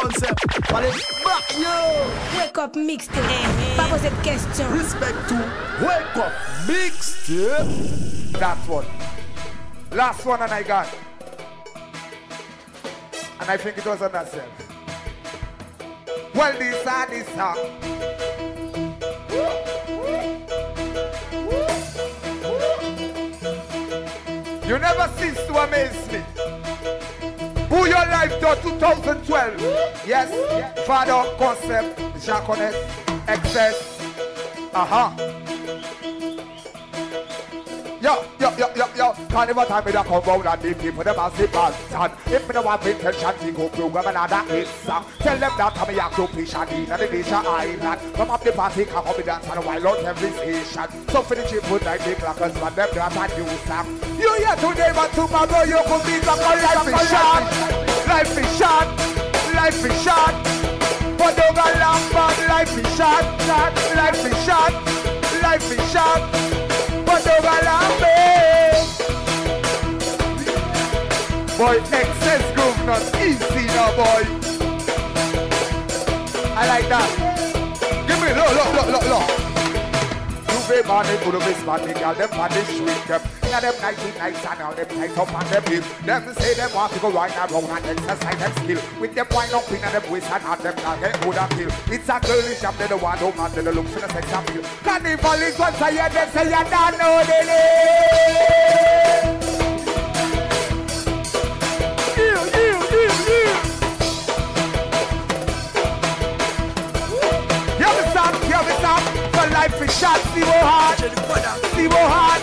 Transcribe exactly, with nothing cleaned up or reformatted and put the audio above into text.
concept. Allez, back yo. Wake up mixtape. Pas poser de questions. Respect to wake up mixtape. That's one. Last one and I got. And I think it was on that self. Well, this and this song. You never cease to amaze me. Who your life to twenty twelve? Yes, yes. Father, Concept, Jaconet, Excess. Uh-huh. Yo, yo, yo, yo, yo. Carnival time me da come round and the people them a sip and stand. If me no want pay attention, we go program another hit song. Tell them that I'm a yak to fish and in the Nation Island. Come up the party, come up the dance and wild out every station. So for the cheap food like the clackers, but them got a new song. You here today, but tomorrow you could be like a life is short. Life is short. Life is short. But don't go long, but life is short. Life is short. Life is short. But don't go long, babe. Boy, excess groove not easy now, boy. I like that. Give me low, low, low, low, low. You be money, full of this money, girl, them on the street, them. Now them nineteen nights and all them tight up on them hip. Them say them want to go right around and exercise them skill. With them wine up in and them waist and all them not get good and kill. It's a girlish job, they don't want no man, they don't look for the sex appeal. Carnival is once a year, them say you don't know the name. Life is short, see how hard, see how hard.